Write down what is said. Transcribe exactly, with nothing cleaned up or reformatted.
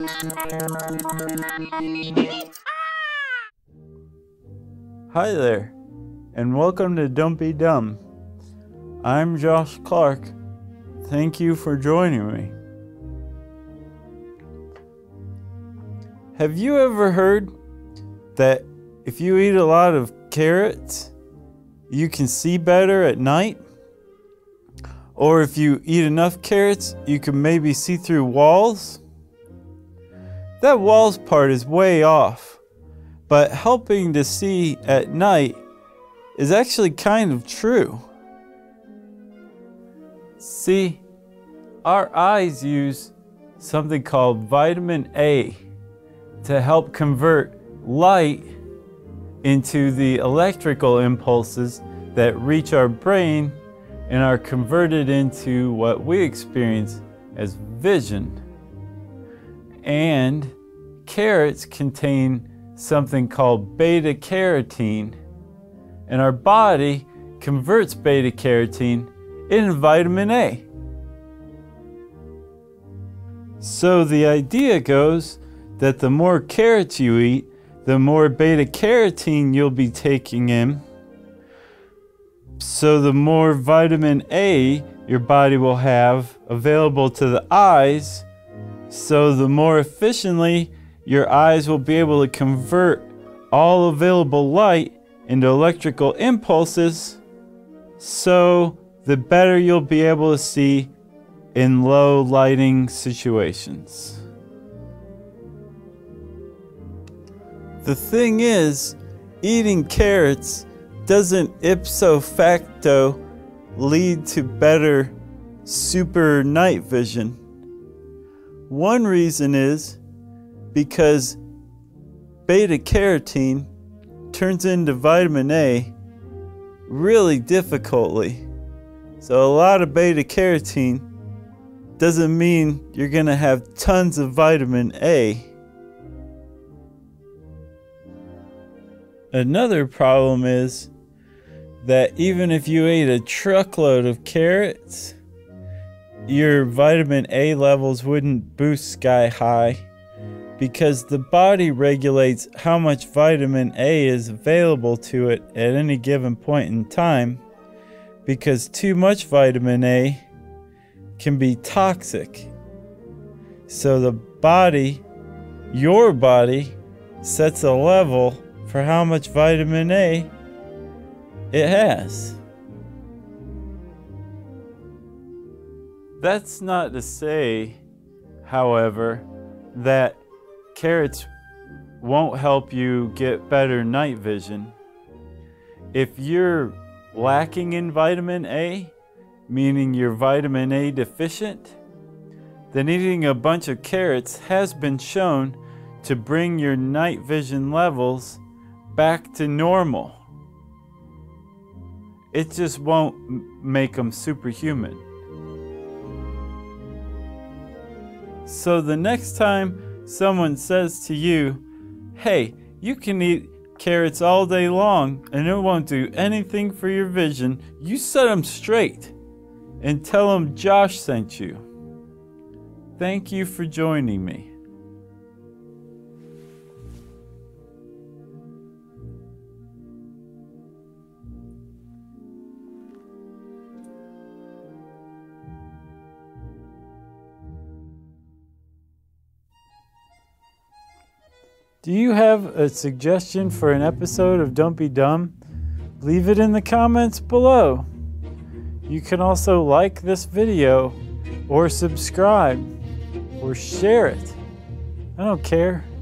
Hi there, and welcome to Don't Be Dumb. I'm Josh Clark. Thank you for joining me. Have you ever heard that if you eat a lot of carrots, you can see better at night? Or if you eat enough carrots, you can maybe see through walls? That walls part is way off, but helping to see at night is actually kind of true. See, our eyes use something called vitamin A to help convert light into the electrical impulses that reach our brain and are converted into what we experience as vision. And carrots contain something called beta carotene, and our body converts beta carotene into vitamin A. So the idea goes that the more carrots you eat, the more beta carotene you'll be taking in. So the more vitamin A your body will have available to the eyes, so the more efficiently your eyes will be able to convert all available light into electrical impulses, so the better you'll be able to see in low lighting situations. The thing is, eating carrots doesn't ipso facto lead to better super night vision. One reason is because beta carotene turns into vitamin A really difficultly. So a lot of beta carotene doesn't mean you're going to have tons of vitamin A. Another problem is that even if you ate a truckload of carrots, your vitamin A levels wouldn't boost sky high, because the body regulates how much vitamin A is available to it at any given point in time, because too much vitamin A can be toxic. So the body, your body, sets a level for how much vitamin A it has. That's not to say, however, that carrots won't help you get better night vision. If you're lacking in vitamin A, meaning you're vitamin A deficient, then eating a bunch of carrots has been shown to bring your night vision levels back to normal. It just won't make them superhuman. So the next time someone says to you, hey, you can eat carrots all day long and it won't do anything for your vision, you set them straight and tell them Josh sent you. Thank you for joining me. Do you have a suggestion for an episode of Don't Be Dumb? Leave it in the comments below. You can also like this video, or subscribe, or share it. I don't care.